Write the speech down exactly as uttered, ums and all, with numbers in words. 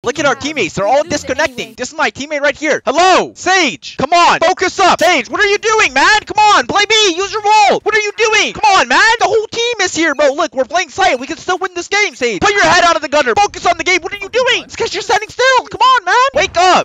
Look at our teammates. They're all disconnecting. This is my teammate right here. Hello, Sage. Come on. Focus up. Sage, what are you doing, man? Come on. Play me. Use your role. What are you doing? Come on, man. The whole team is here, bro. Look, we're playing silent. We can still win this game, Sage. Put your head out of the gutter. Focus on the game. What are you doing? It's because you're standing still. Come on, man. Wake up.